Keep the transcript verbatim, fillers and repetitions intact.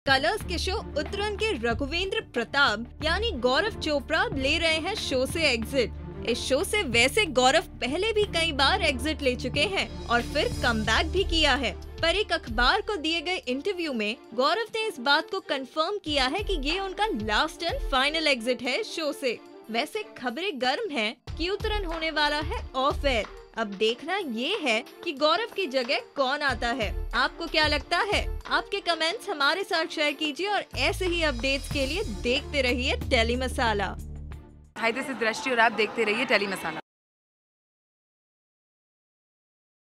Colours के show उत्तरायण के रघुवेंद्र प्रताप यानी गौरव चोपड़ा ले रहे हैं शो से एग्जिट। इस शो से वैसे गौरव पहले भी कई बार एग्जिट ले चुके हैं और फिर कमबैक भी किया है, पर एक अखबार को दिए गए इंटरव्यू में गौरव ने इस बात को कंफर्म किया है कि ये उनका लास्ट एंड फाइनल एग्जिट है शो से। वैसे खबरें गर्म हैं कि उत्तरायण होने वाला है ऑफ एयर। अब देखना ये है कि गौरव की जगह कौन आता है। आपको क्या लगता है? आपके कमेंट्स हमारे साथ शेयर कीजिए और ऐसे ही अपडेट्स के लिए देखते रहिए telly masala. Hi, this is Drishti और आप देखते रहिए टेली मसाला।